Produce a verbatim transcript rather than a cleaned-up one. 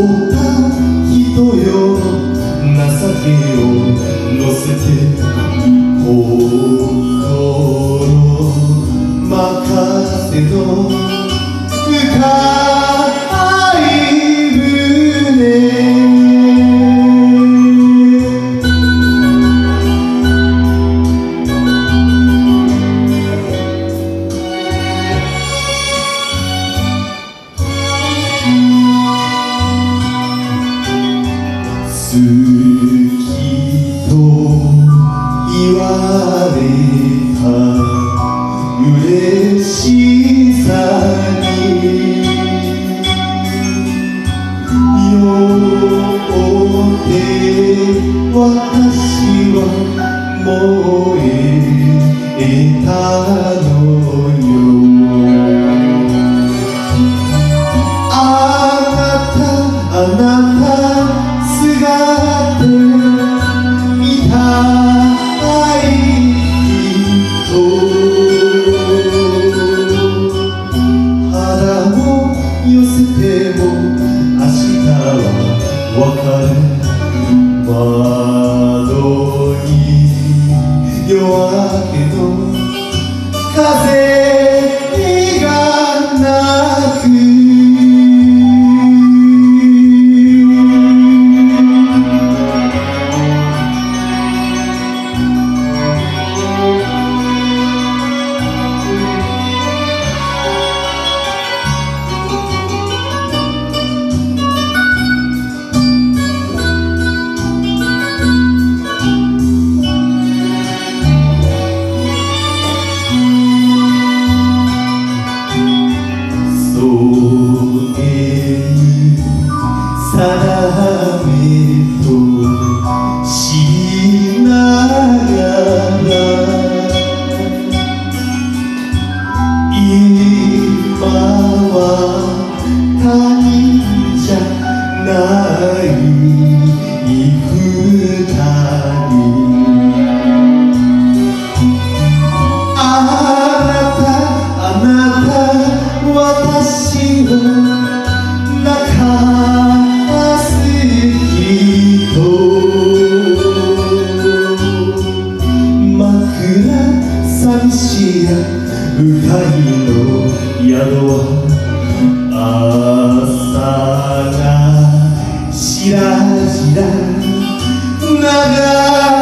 った人よ情けを乗せて心任せと深い胸好きと言われた嬉しさによって私は燃えたのよ。あなたあなた姿見たい人腹を寄せても明日は別れ窓に夜明けの風が鳴く定めとしながら今は他人じゃない二人あなたあなた私は泣かす人枕寂しや歌いの宿は朝がしらじら長